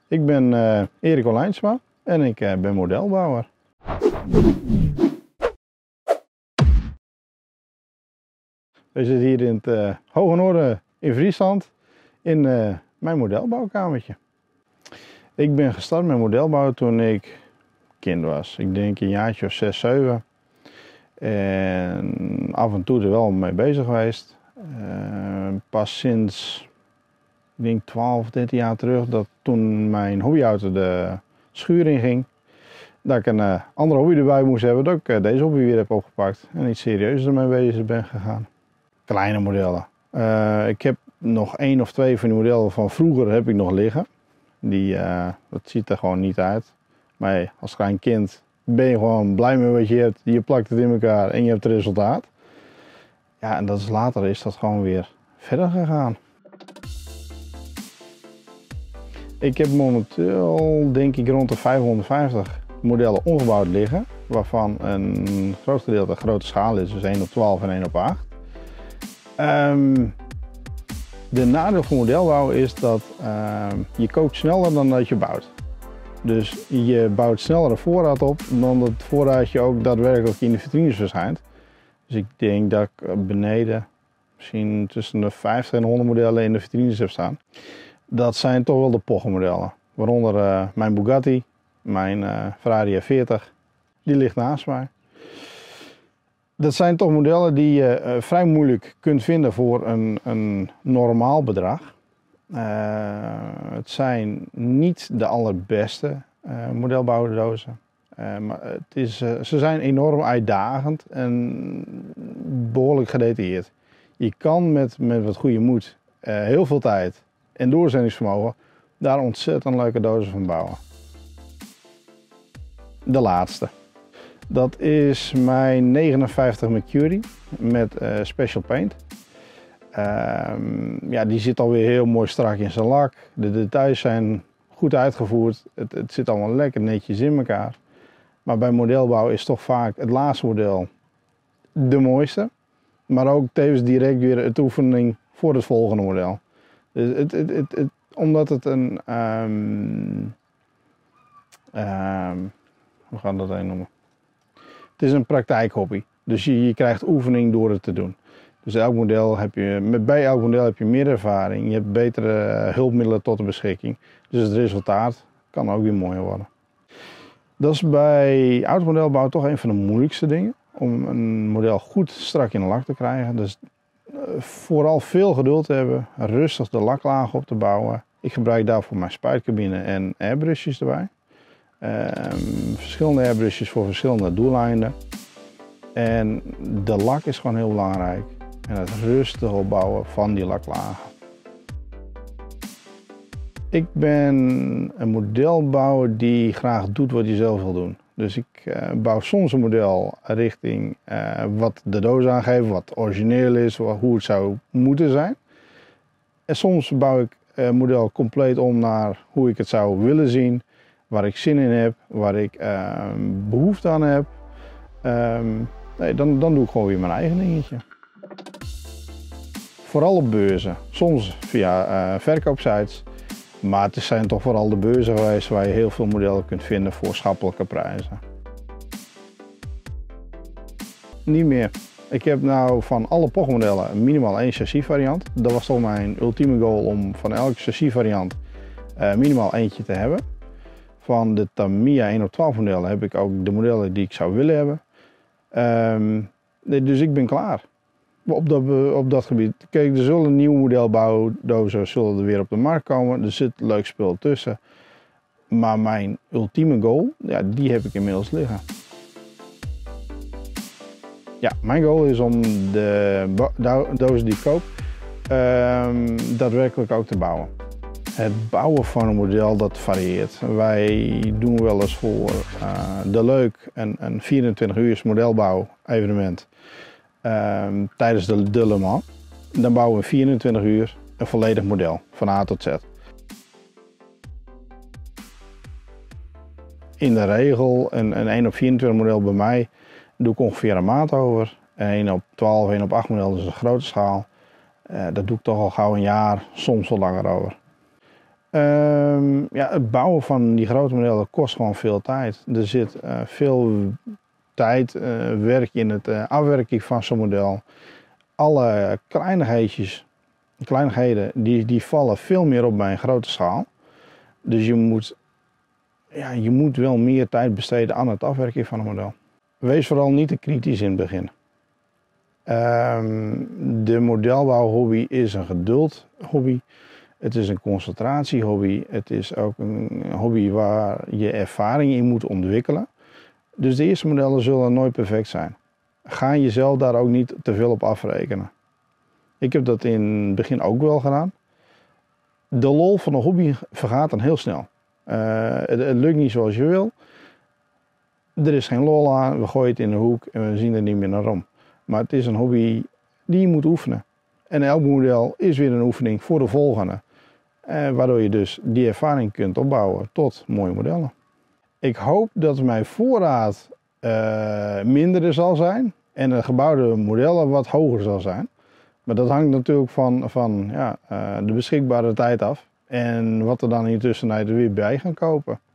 Ik ben Erik Olijnsma en ik ben modelbouwer. We zitten hier in het Hoge Noorden in Friesland in mijn modelbouwkamertje. Ik ben gestart met modelbouwen toen ik kind was. Ik denk een jaartje of 6, 7. En af en toe er wel mee bezig geweest. Pas sinds, ik denk 12, 13 jaar terug, dat toen mijn hobbyauto de schuur in ging, dat ik een andere hobby erbij moest hebben, dat ik deze hobby weer heb opgepakt en iets serieuzer ermee bezig ben gegaan. Kleine modellen. Ik heb nog 1 of 2 van die modellen van vroeger heb ik nog liggen. Dat ziet er gewoon niet uit. Maar als klein kind ben je gewoon blij met wat je hebt. Je plakt het in elkaar en je hebt het resultaat. Ja, en later is dat gewoon weer verder gegaan. Ik heb momenteel denk ik rond de 550 modellen ongebouwd liggen. Waarvan een groot gedeelte grote schaal is, dus 1 op 12 en 1 op 8. De nadeel van modelbouwen is dat je koopt sneller dan dat je bouwt. Dus je bouwt sneller een voorraad op dan dat het voorraadje ook daadwerkelijk in de vitrines verschijnt. Dus ik denk dat ik beneden misschien tussen de 50 en 100 modellen in de vitrines heb staan. Dat zijn toch wel de Porsche-modellen. Waaronder mijn Bugatti, mijn Ferrari F40, die ligt naast mij. Dat zijn toch modellen die je vrij moeilijk kunt vinden voor een normaal bedrag. Het zijn niet de allerbeste modelbouwdozen. Maar ze zijn enorm uitdagend en behoorlijk gedetailleerd. Je kan met wat goede moed, heel veel tijd en doorzettingsvermogen daar ontzettend leuke dozen van bouwen. De laatste. Dat is mijn 59 Mercury met Special Paint. Ja, die zit alweer heel mooi strak in zijn lak. De details zijn goed uitgevoerd. Het zit allemaal lekker netjes in elkaar. Maar bij modelbouw is toch vaak het laatste model de mooiste. Maar ook tevens direct weer het oefening voor het volgende model. Dus omdat het een... hoe gaan we dat een noemen? Het is een praktijkhobby. Dus je krijgt oefening door het te doen. Dus bij elk model heb je meer ervaring. Je hebt betere hulpmiddelen tot de beschikking. Dus het resultaat kan ook weer mooier worden. Dat is bij automodelbouw toch een van de moeilijkste dingen. Om een model goed strak in de lak te krijgen. Dus vooral veel geduld te hebben. Rustig de laklaag op te bouwen. Ik gebruik daarvoor mijn spuitcabine en airbrushes erbij. Verschillende airbrushes voor verschillende doeleinden. En de lak is gewoon heel belangrijk. En het rustig opbouwen van die laklagen. Ik ben een modelbouwer die graag doet wat je zelf wil doen. Dus ik bouw soms een model richting wat de doos aangeeft, wat origineel is, hoe het zou moeten zijn. En soms bouw ik een model compleet om naar hoe ik het zou willen zien. Waar ik zin in heb, waar ik behoefte aan heb. Dan doe ik gewoon weer mijn eigen dingetje. Vooral op beurzen, soms via verkoopsites. Maar het zijn toch vooral de beurzen geweest waar je heel veel modellen kunt vinden voor schappelijke prijzen. Niet meer. Ik heb nou van alle Porsche modellen minimaal 1 chassis variant. Dat was toch mijn ultieme goal om van elke chassis variant minimaal eentje te hebben. Van de Tamiya 1 op 12 modellen heb ik ook de modellen die ik zou willen hebben. Dus ik ben klaar op dat gebied. Kijk, er zullen nieuwe modelbouwdozen zullen er weer op de markt komen. Er zit leuk spul tussen. Maar mijn ultieme goal, ja, die heb ik inmiddels liggen. Ja, mijn goal is om de dozen die ik koop daadwerkelijk ook te bouwen. Het bouwen van een model dat varieert. Wij doen wel eens voor de Leuk een 24 uur modelbouw evenement tijdens de Le Mans. Dan bouwen we 24 uur een volledig model van A tot Z. In de regel een 1 op 24 model bij mij doe ik ongeveer een maand over. 1 op 12, 1 op 8 model is een grote schaal. Dat doe ik toch al gauw een jaar, soms wel langer over. Ja, het bouwen van die grote modellen kost gewoon veel tijd. Er zit veel tijd, werk in het afwerken van zo'n model. Alle kleinigheden die vallen veel meer op bij een grote schaal. Dus je moet wel meer tijd besteden aan het afwerken van een model. Wees vooral niet te kritisch in het begin. De modelbouwhobby is een geduldhobby. Het is een concentratiehobby. Het is ook een hobby waar je ervaring in moet ontwikkelen. Dus de eerste modellen zullen nooit perfect zijn. Ga jezelf daar ook niet te veel op afrekenen. Ik heb dat in het begin ook wel gedaan. De lol van de hobby vergaat dan heel snel. Het lukt niet zoals je wil. Er is geen lol aan, we gooien het in de hoek en we zien er niet meer naar om. Maar het is een hobby die je moet oefenen. En elk model is weer een oefening voor de volgende. Waardoor je dus die ervaring kunt opbouwen tot mooie modellen. Ik hoop dat mijn voorraad minder zal zijn en de gebouwde modellen wat hoger zal zijn. Maar dat hangt natuurlijk van de beschikbare tijd af. En wat er dan in de tussentijd weer bij gaan kopen.